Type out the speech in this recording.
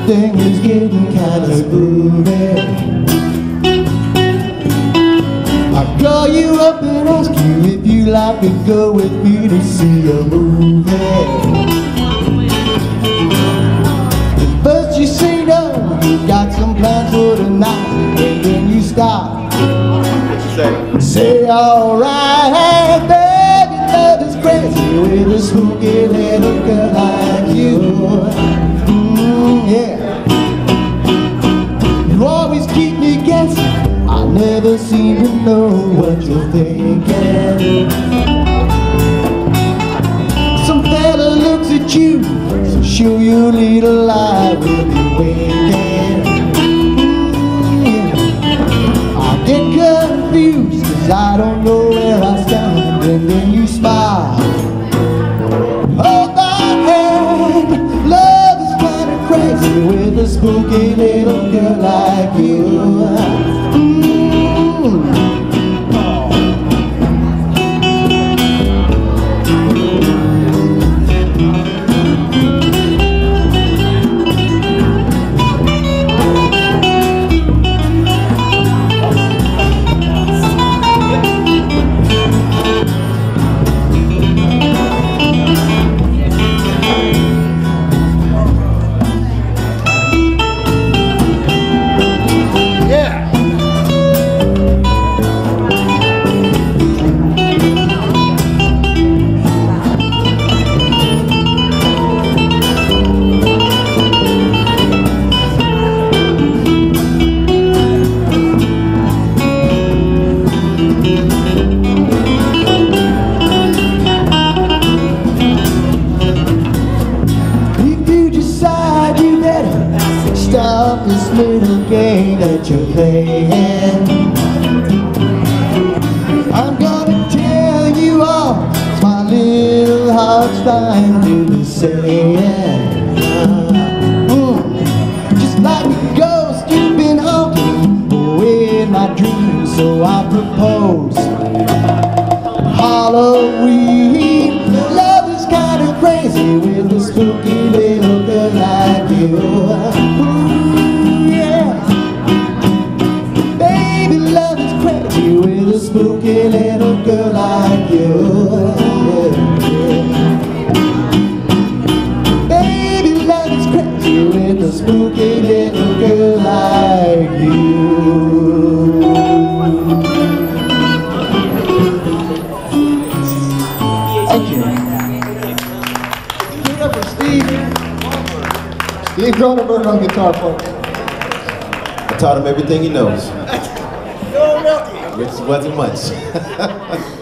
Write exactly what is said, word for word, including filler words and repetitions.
everything is getting kinda spooky. I call you up and ask you if you like to go with me to see a movie. At first you say no, you got some plans for tonight, and then you stop. Say, say alright, baby, love is crazy with a spooky little girl like you. Mm, yeah. You always keep me guessing, I never seem to know what you're thinking. Some fella looks at you, so show your little eye will be winking. I get confused, cause I don't know where I stand, and then you smile. Hold my hand, love is kinda crazy with a spooky little girl like you. Mm. Stop this little game that you're playing. I'm gonna tell you all my little heart's trying to be saying. Mm. Just like a ghost, you've been haunting away in my dreams, so I propose Halloween. Love is kinda crazy with a spooky little girl like you. With a spooky little girl like you, yeah. Baby, love is crazy with a spooky little girl like you. Thank you. Give it up for Steve. Steve Cronenberg on guitar, folks. I taught him everything he knows. No, Milky. Which wasn't much.